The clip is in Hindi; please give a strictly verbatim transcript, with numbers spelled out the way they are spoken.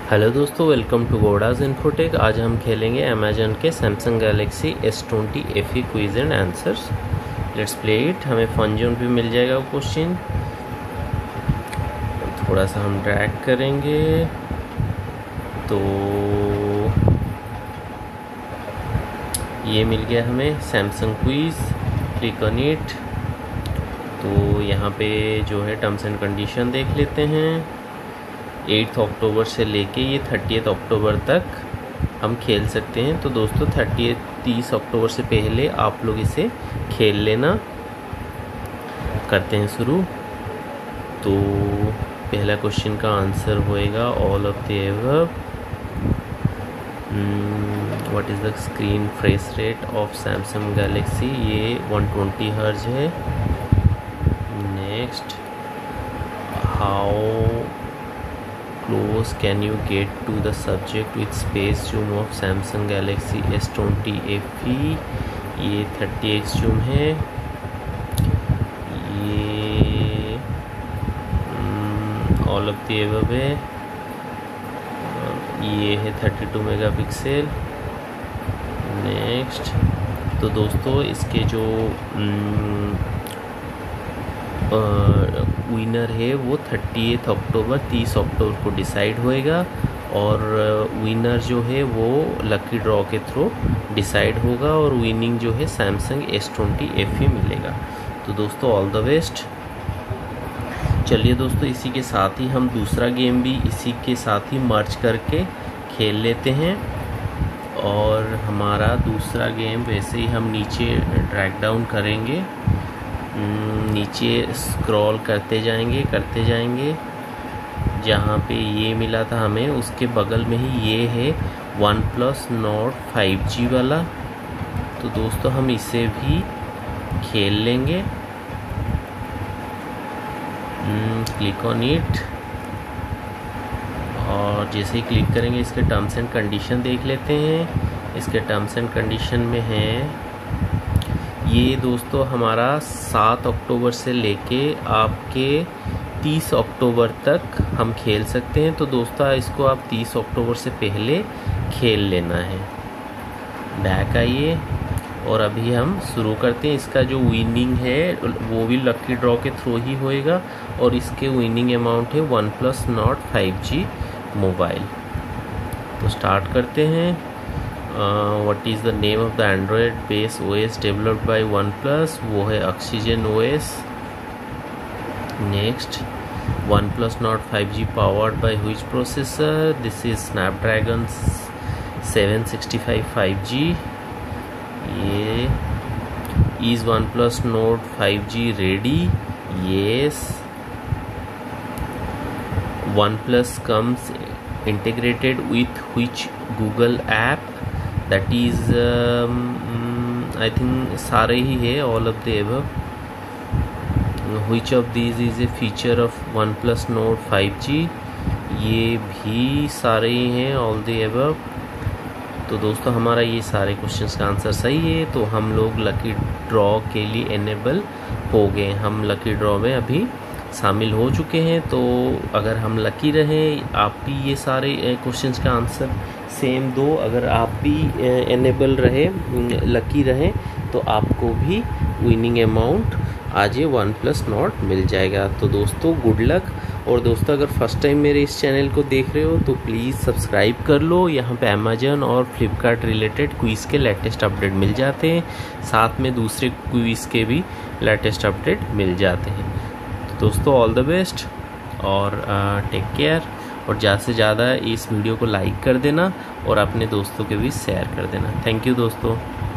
हेलो दोस्तों, वेलकम टू गोडाज इन्फोटेक। आज हम खेलेंगे अमेजन के Samsung Galaxy S twenty F E quiz and answers. Let's play it. हमें फन जोन पे मिल जाएगा वो क्वेश्चन। थोड़ा सा हम ड्रैग करेंगे तो ये मिल गया हमें Samsung quiz. Click on it. तो यहाँ पे जो है टर्म्स एंड कंडीशन देख लेते हैं। एट्थ अक्टूबर से लेके ये थर्टियथ अक्टूबर तक हम खेल सकते हैं। तो दोस्तों थर्टियथ तीस अक्टूबर से पहले आप लोग इसे खेल लेना। करते हैं शुरू। तो पहला क्वेश्चन का आंसर होएगा all of the above. What is the screen fresh rate of Samsung Galaxy? ये वन ट्वेंटी हर्ज है। Next, how close can you get to the subject with space zoom of Samsung Galaxy S twenty F E? ये थर्टी एक्स जूम है। ये ऑल ऑफ द एबव है। ये है थर्टी टू मेगापिक्सल। नेक्स्ट, तो दोस्तों इसके जो विनर है वो थर्टियथ अक्टूबर तीस अक्टूबर को डिसाइड होएगा और विनर जो है वो लकी ड्रॉ के थ्रू डिसाइड होगा और विनिंग जो है Samsung S twenty F E मिलेगा। तो दोस्तों ऑल द बेस्ट। चलिए दोस्तों, इसी के साथ ही हम दूसरा गेम भी इसी के साथ ही मर्ज करके खेल लेते हैं। और हमारा दूसरा गेम वैसे ही हम नीचे ड्रैग डाउन करेंगे, नीचे स्क्रॉल करते जाएंगे करते जाएंगे जहाँ पे ये मिला था हमें उसके बगल में ही ये है OnePlus Nord five G वाला। तो दोस्तों हम इसे भी खेल लेंगे। Click on it. और जैसे ही क्लिक करेंगे इसके टर्म्स एंड कंडीशन देख लेते हैं। इसके टर्म्स एंड कंडीशन में है ये दोस्तों हमारा सात अक्टूबर से लेके आपके तीस अक्टूबर तक हम खेल सकते हैं। तो दोस्तों इसको आप तीस अक्टूबर से पहले खेल लेना है। बैक आइए और अभी हम शुरू करते हैं। इसका जो विनिंग है वो भी लकी ड्रॉ के थ्रू ही होएगा और इसके विनिंग अमाउंट है OnePlus Nord five G mobile. तो स्टार्ट करते हैं। Uh, what is the name of the Android base O S developed by OnePlus? वो है Oxygen O S। Next, OnePlus Nord five G powered by which processor? This is Snapdragon seven sixty five five G. ये is OnePlus Nord five G ready? Yes। OnePlus comes integrated with which Google app? That is I think सारे ही है, all of the above. Which of these is a feature of OnePlus Nord five G? ये भी सारे ही हैं, ऑल द एबव। तो दोस्तों हमारा ये सारे क्वेश्चंस का आंसर सही है। तो हम लोग लकी ड्रॉ के लिए एनेबल हो गए। हम लकी ड्रॉ में अभी शामिल हो चुके हैं। तो अगर हम लकी रहें, आप भी ये सारे क्वेश्चंस का आंसर सेम दो, अगर आप भी एनेबल रहे लकी रहें तो आपको भी विनिंग अमाउंट आज ये वन प्लस नॉट मिल जाएगा। तो दोस्तों गुड लक। और दोस्तों अगर फर्स्ट टाइम मेरे इस चैनल को देख रहे हो तो प्लीज़ सब्सक्राइब कर लो। यहाँ पे अमेजन और फ्लिपकार्ट रिलेटेड क्विज़ के लेटेस्ट अपडेट मिल जाते हैं, साथ में दूसरे क्विज़ के भी लेटेस्ट अपडेट मिल जाते हैं। तो दोस्तों ऑल द बेस्ट और टेक केयर। और ज़्यादा से ज़्यादा इस वीडियो को लाइक कर देना और अपने दोस्तों के भी शेयर कर देना। थैंक यू दोस्तों।